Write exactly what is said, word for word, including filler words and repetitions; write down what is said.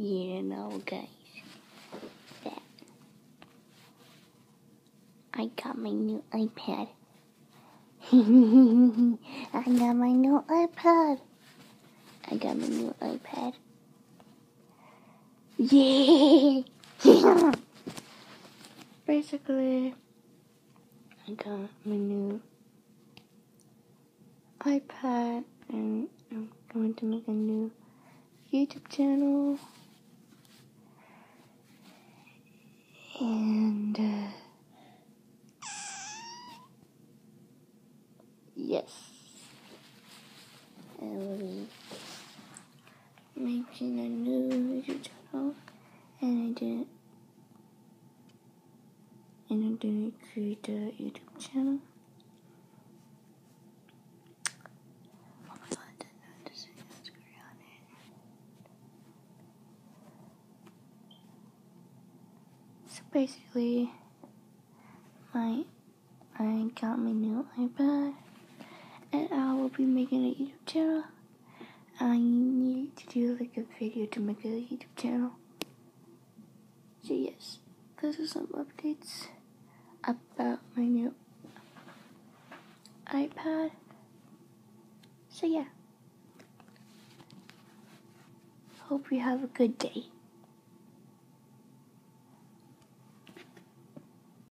You know, guys, that I got my new iPad. I got my new iPad. I got my new iPad. Yeah! Basically, I got my new iPad, and I'm going to make a new YouTube channel. And, uh, yes, I will be making a new YouTube channel, and I didn't, and I didn't create a YouTube channel. Oh my god, I didn't know to say that's great on it. So basically, my, I got my new iPad, and I will be making a YouTube channel. I need to do like a video to make a YouTube channel. So yes, those are some updates about my new iPad. So yeah, hope you have a good day.